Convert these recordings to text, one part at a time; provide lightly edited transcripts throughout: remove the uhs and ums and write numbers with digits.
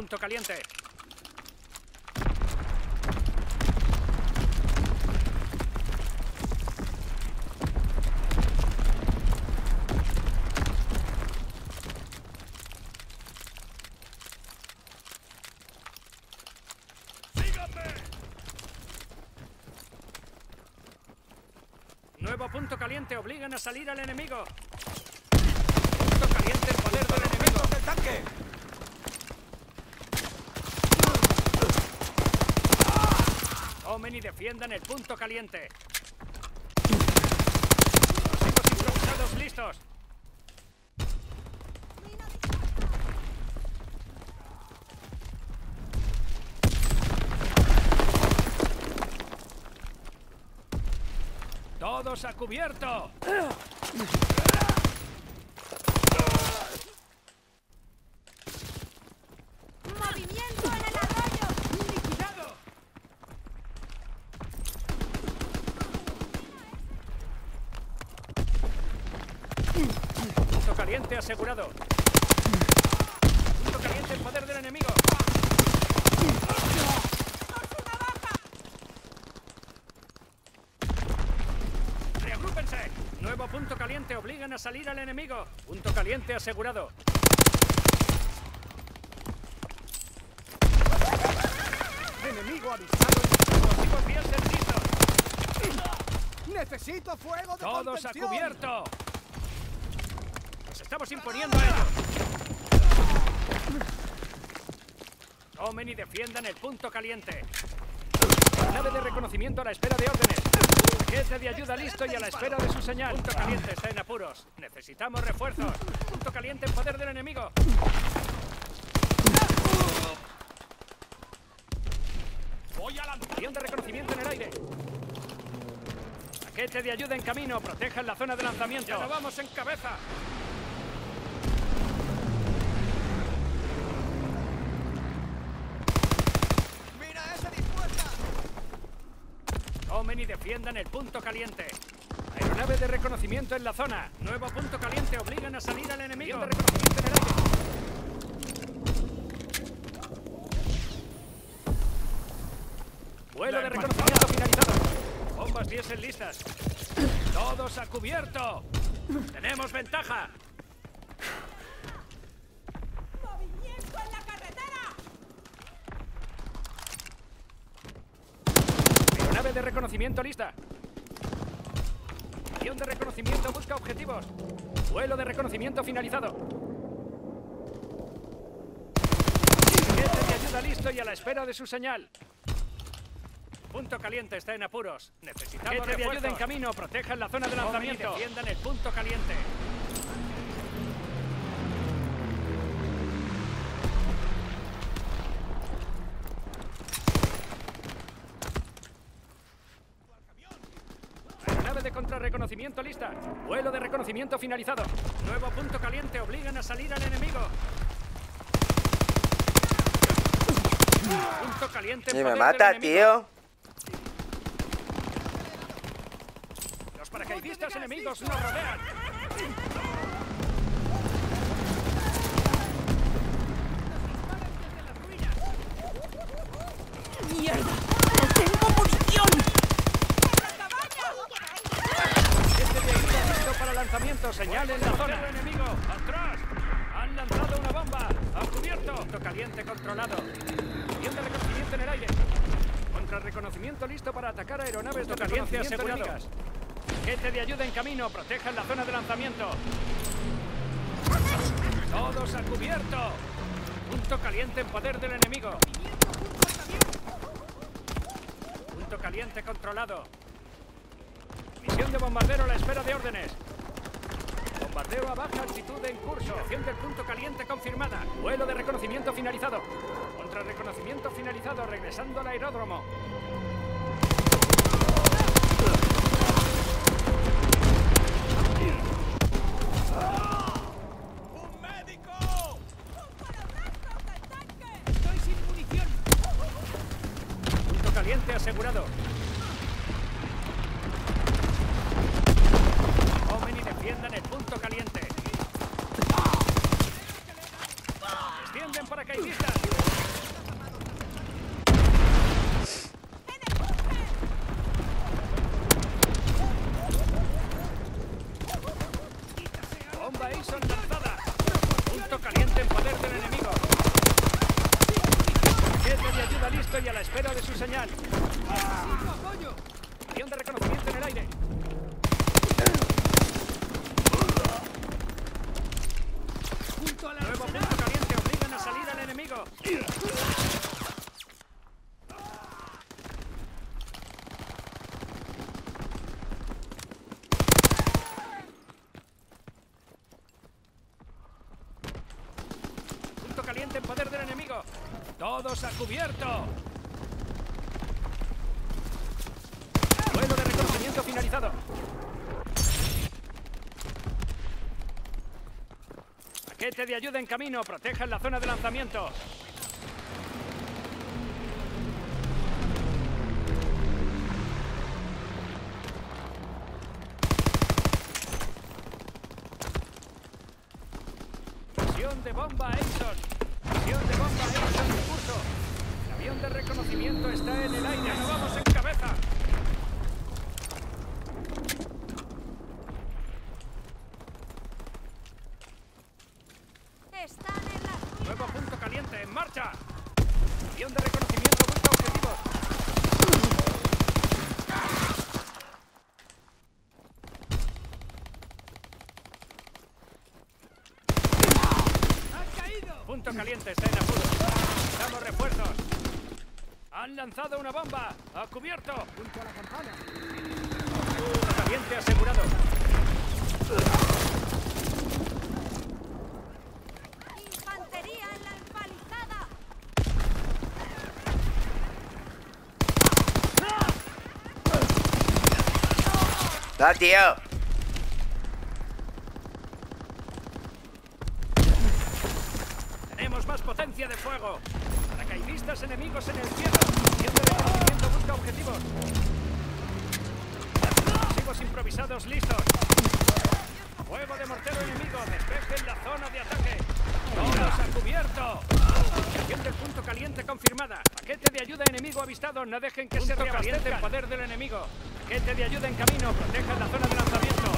punto caliente. Nuevo punto caliente, obligan a salir al enemigo. Punto caliente en poder del enemigo. ¡Del tanque! Tomen y defiendan el punto caliente. Los improvisados listos. ¡Todos a cubierto! ¡Movimiento en el arroyo! ¡Liquidado! Punto caliente asegurado. Punto caliente en poder del enemigo. ¡Reagrúpense! Nuevo punto caliente, obligan a salir al enemigo. Punto caliente asegurado. Enemigo avistado. Explosivos bien listos. ¡Necesito fuego de Todos a contención! cubierto. Nos estamos imponiendo a ellos. Tomen y defiendan el punto caliente. Nave de reconocimiento a la espera de órdenes. Paquete de ayuda listo y a la espera de su señal. Punto caliente está en apuros. Necesitamos refuerzos. Punto caliente en poder del enemigo. Voy a la avión de reconocimiento en el aire. Paquete de ayuda en camino. Protejan la zona de lanzamiento. Ya no vamos en cabeza. ¡Mira esa dispuesta! Tomen y defiendan el punto caliente. Aeronave de reconocimiento en la zona. Nuevo punto caliente. Obligan a salir al enemigo. Avión de reconocimiento en el aire. Vuelo de reconocimiento finalizado. Bombas diésel listas. Todos a cubierto. Tenemos ventaja. ¡Movimiento en la carretera! Aeronave de reconocimiento lista. Avión de reconocimiento busca objetivos. Vuelo de reconocimiento finalizado. Paquete de ayuda listo y a la espera de su señal. Punto caliente está en apuros. Necesitamos de ayuda en camino. Protejan la zona de lanzamiento. Defiendan el punto caliente. Aeronave de contrarreconocimiento lista. Vuelo de reconocimiento finalizado. Nuevo punto caliente. Obligan a salir al enemigo. Punto caliente en Y me poder del mata, enemigo. tío. Los paracaidistas enemigos nos rodean. ¡Mierda! ¡No tengo munición! Este de ayuda listo para lanzamiento. Señal en la zona. Enemigo. ¡Atrás! Han lanzado una bomba. ¡A cubierto! Punto caliente controlado. Avión de reconocimiento en el aire. Contrarreconocimiento listo para atacar aeronaves de caliente aseguradas. Gente de ayuda en camino. Protejan la zona de lanzamiento. Todos a cubierto. Punto caliente en poder del enemigo. Punto caliente controlado. Misión de bombardero a la espera de órdenes. Bombardeo a baja altitud en curso. Acción del punto caliente confirmada. Vuelo de reconocimiento finalizado. Contrarreconocimiento finalizado. Regresando al aeródromo. ¡Un médico! Estoy sin munición. Punto caliente asegurado. Tomen y defiendan el punto caliente. Descienden paracaidistas. ¡Necesito apoyo! Avión de reconocimiento en el aire. Junto a la nuevo punto caliente, obligan a salir al enemigo. Punto caliente en poder del enemigo. ¡Todos a cubierto! Vuelo de reconocimiento finalizado. Paquete de ayuda en camino. Protejan la zona de lanzamiento. Misión de bomba Edson. Misión de bomba Edson en curso. El avión de reconocimiento está en el aire. ¡No vamos en cabeza! Están en las ruinas. Nuevo punto caliente, en marcha. Avión de reconocimiento busca objetivos. ¡Ha caído! Punto caliente, está en apuros. Damos refuerzos. Han lanzado una bomba. ¡A cubierto! Junto a la campana. Punto caliente asegurado. Infantería en la empalizada. ¡Da, tío! Tenemos más potencia de fuego. Paracaidistas enemigos en el cielo. Avión de reconocimiento busca objetivos. Explosivos improvisados listos. Fuego de mortero enemigo. Despejen la zona de ataque. Todos a cubierto. Acción del punto caliente confirmada. Paquete de ayuda enemigo avistado. No dejen que se reabastezca el poder del enemigo. Paquete de ayuda en camino. Protejan la zona de lanzamiento.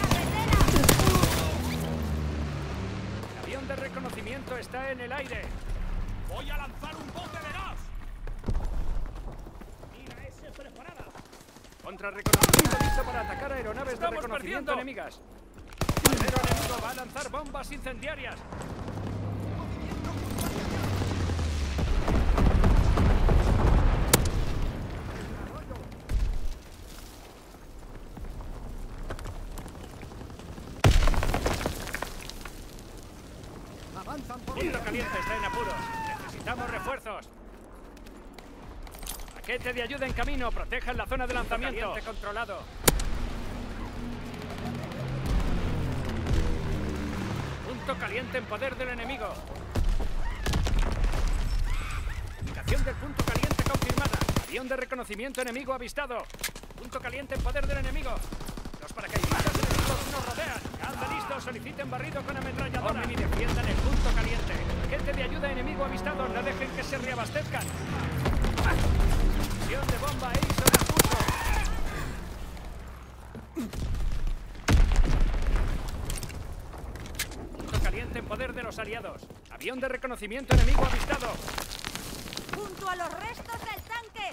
El avión de reconocimiento está en el aire. ¡Voy a lanzar un bote de gas! Mira ese preparada. Contra reconocimiento listo para atacar aeronaves de reconocimiento enemigas. El enemigo va a lanzar bombas incendiarias. Punto caliente está en apuros. Necesitamos refuerzos. Paquete de ayuda en camino. Protejan la zona de lanzamiento. Caliente controlado. Punto caliente en poder del enemigo. Ubicación del punto caliente confirmada. Avión de reconocimiento enemigo avistado. Punto caliente en poder del enemigo. Los paracaidistas enemigos nos rodean. Anda listo, soliciten barrido con ametralladora. Y defiendan el punto caliente. Gente de ayuda enemigo avistado, no dejen que se reabastezcan. Misión de bomba Edson en curso. Punto caliente en poder de los aliados. Avión de reconocimiento enemigo avistado. Junto a los restos del tanque.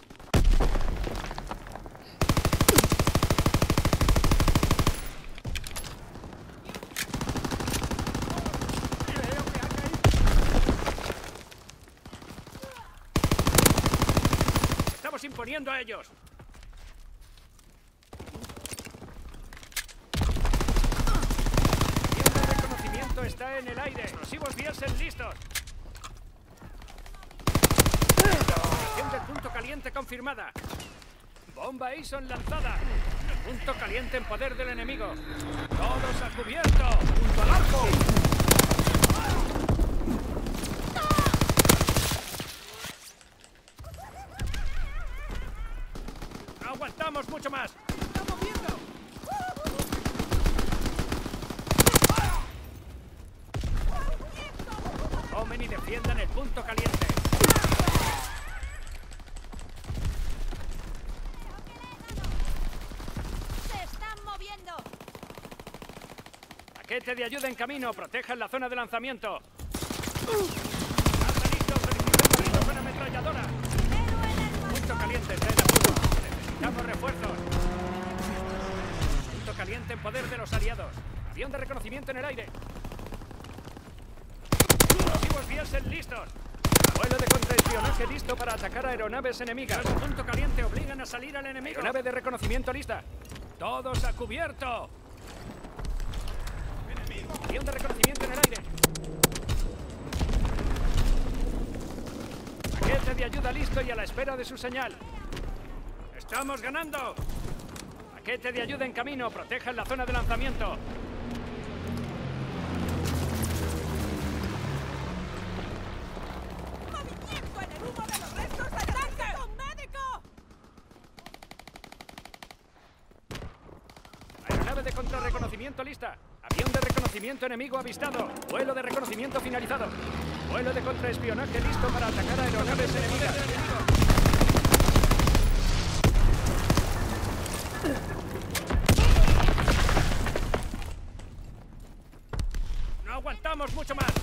Estamos imponiendo a ellos. Avión de reconocimiento está en el aire. Explosivos Bielsen listos. Acción del punto caliente confirmada. Bomba Edson lanzada. Punto caliente en poder del enemigo. Todos a cubierto. Junto al arco. No aguantamos mucho más. ¡Estamos viendo! Tomen y defiendan el punto caliente. Se están moviendo. Paquete de ayuda en camino. Protejan la zona de lanzamiento. ¡Lanza listo! ¡Soliciten barrido con ametralladora! Héroe en el mar. Punto caliente. poder de los aliados. Avión de reconocimiento en el aire. Explosivos Bielsen listos. Vuelo de contraespionaje listo para atacar aeronaves enemigas. Los punto caliente obligan a salir al enemigo. Aeronave de reconocimiento lista. Todos a cubierto. Avión de reconocimiento en el aire. Paquete de ayuda listo y a la espera de su señal. ¡Estamos ganando! Paquete de ayuda en camino. Protejan la zona de lanzamiento. ¡Movimiento en el humo de los restos del tanque! ¡Un médico! Aeronave de contrarreconocimiento lista. Avión de reconocimiento enemigo avistado. Vuelo de reconocimiento finalizado. Vuelo de contraespionaje listo para atacar aeronaves enemigas. No aguantamos mucho más.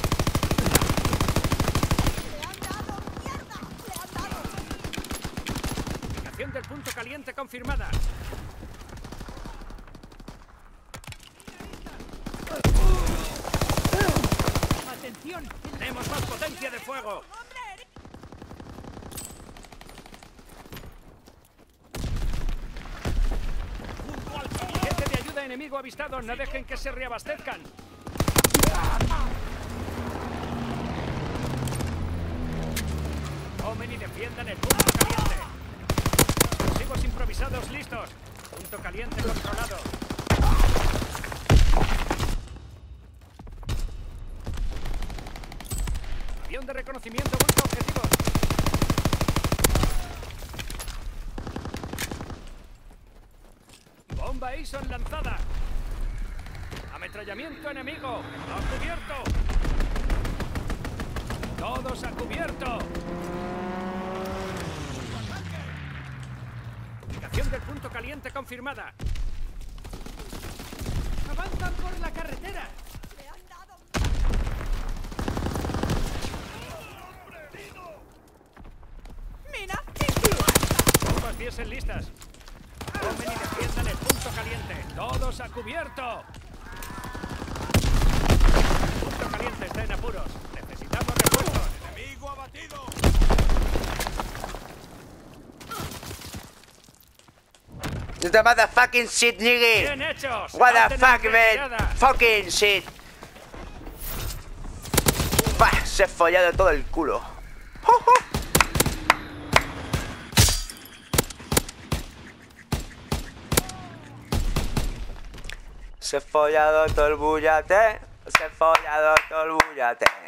¡Le han dado mierda! ¡Le han dado! Ubicación del punto caliente confirmada. ¡Atención! ¡Tenemos más potencia de fuego! Paquete de ayuda enemigo avistado. No dejen que se reabastezcan. Tomen y defiendan el punto caliente. Explosivos improvisados listos. Punto caliente controlado. Avión de reconocimiento busca objetivos. Bomba Ison lanzada. Ametrallamiento enemigo. ¡A cubierto! ¡Todos a cubierto! Ubicación del punto caliente confirmada. ¡Avanzan por la carretera! ¡Le han dado! ¡Mina! Bombas diésel listas. Tomen y defiendan el punto caliente. ¡Todos a cubierto! El punto caliente está en apuros. Necesitamos refuerzos. ¡Enemigo abatido! This the motherfucking shit, nigga. ¡Bien hechos! What the ¡Alten fuck, en man? retirada! Fucking shit. Bah, se ha follado todo el culo. Se ha follado todo el bullate. Se ha follado todo el bullate.